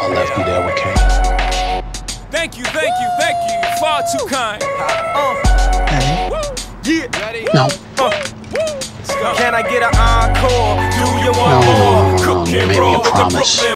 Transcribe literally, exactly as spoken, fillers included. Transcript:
I left you there with Kane. Thank you, thank you, thank you. Far too kind. Uh, Hey. yeah. Ready? No. Uh, Can I get an encore? Do you want No, no, more? no, no, Cook you and made me roll a with the promise. Brooklyn